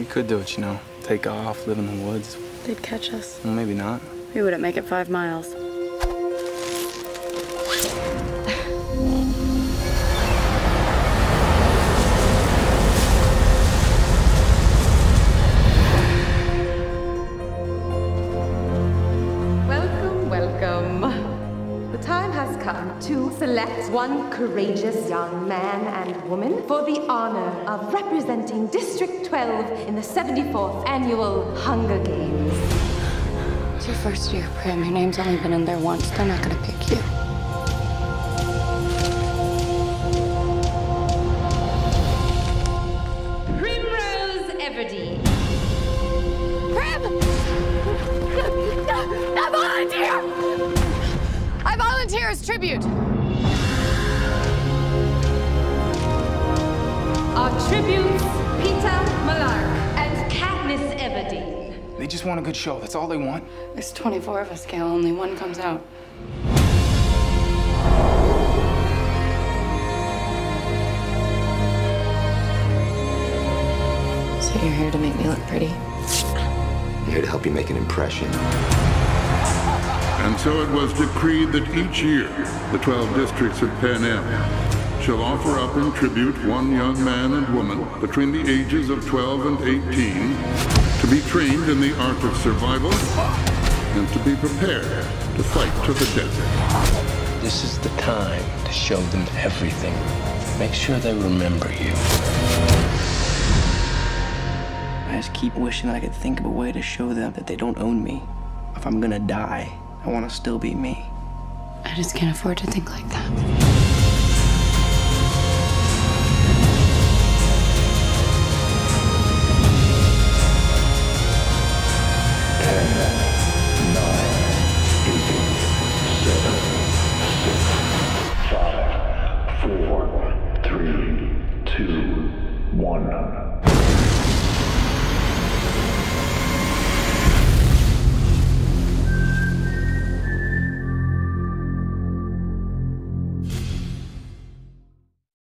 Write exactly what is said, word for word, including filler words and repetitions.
We could do it, you know. Take off, live in the woods. They'd catch us. Well, maybe not. We wouldn't make it five miles. Welcome, welcome. The time has come to select one courageous young man and woman for the honor of representing District twelve in the seventy-fourth Annual Hunger Games. It's your first year, Prim. Your name's only been in there once. They're not gonna pick you. Primrose Everdeen. Prim! I volunteer! I volunteer as tribute. Our tributes, Peter Malark and Katniss Everdeen. They just want a good show. That's all they want. There's twenty-four of us, Gail. Only one comes out. So you're here to make me look pretty? I'm here to help you make an impression. And so it was decreed that each year, the twelve districts of Pan Am shall offer up in tribute one young man and woman between the ages of twelve and eighteen to be trained in the art of survival and to be prepared to fight to the death. This is the time to show them everything. Make sure they remember you. I just keep wishing that I could think of a way to show them that they don't own me. If I'm gonna die, I want to still be me. I just can't afford to think like that. Five, four, three, two, one.